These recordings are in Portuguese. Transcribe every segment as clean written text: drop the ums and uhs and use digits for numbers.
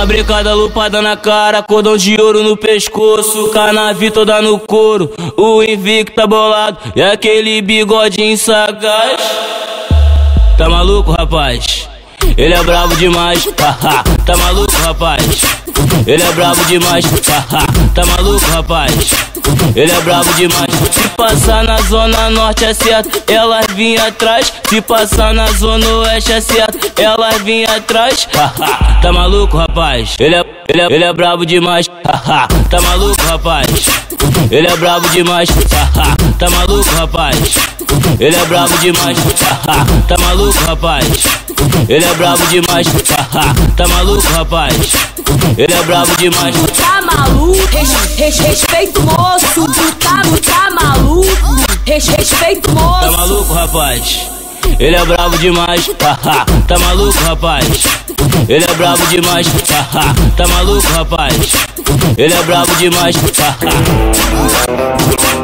na brecada, lupada na cara, cordão de ouro no pescoço, canavi toda no couro, o invicta bolado e aquele bigodinho sagaz. Tá maluco, rapaz? Ele é brabo demais, haha. Tá maluco, rapaz? Ele é brabo demais, haha. Tá maluco, rapaz? Ele é brabo demais. Se passar na zona norte é certo, elas vinha atrás. Se passar na zona oeste é certo, elas vinha atrás, haha. Tá maluco, rapaz? Ele é brabo demais, haha. Tá maluco, rapaz? Ele é brabo demais, haha. Tá maluco, rapaz? Ele é brabo demais, haha. Tá maluco, rapaz? Ele é brabo demais, haha. Tá maluco, rapaz? Ele é brabo demais. Tá maluco? Respeita o moço. Tá maluco? Respeita o moço. Tá maluco, rapaz? Ele é brabo demais, haha. Tá maluco, rapaz? Ele é brabo demais, haha. Tá maluco, rapaz? Ele é brabo demais, haha.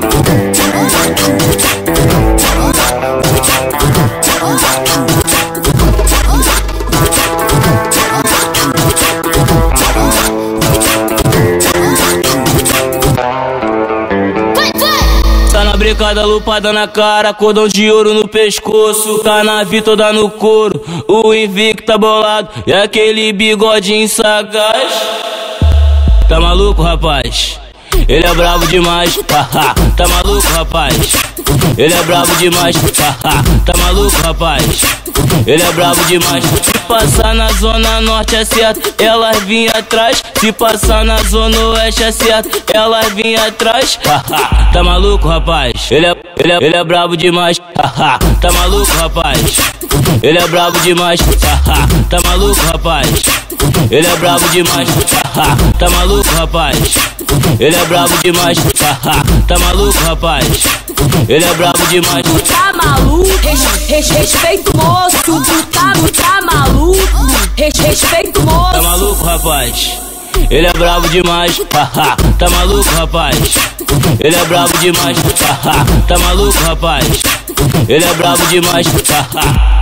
Tá na brecada, lupada na cara, cordão de ouro no pescoço, canavi toda no couro, o invicta bolado e aquele bigodinho sagaz. Tá maluco, rapaz? Ele é brabo demais, haha. Tá maluco, rapaz? Ele é brabo demais, haha. Tá maluco, rapaz? Ele é brabo demais. Se passar na zona norte é certo, elas vinha atrás. Se passar na zona oeste é certo, elas vinha atrás, haha. Tá maluco, rapaz? Ele é brabo demais, haha. Tá maluco, rapaz? Ele é brabo demais, haha. Tá maluco, rapaz? Ele é brabo demais, haha. Tá maluco, rapaz? Ele é brabo demais, haha. Tá maluco, rapaz? Ele é brabo demais. Tá maluco? Respeita o moço. Tá maluco? Respeita o moço. Tá maluco, rapaz? Ele é brabo demais, haha. Tá maluco, rapaz? Ele é brabo demais, haha. Tá maluco, rapaz? Ele é brabo demais, haha.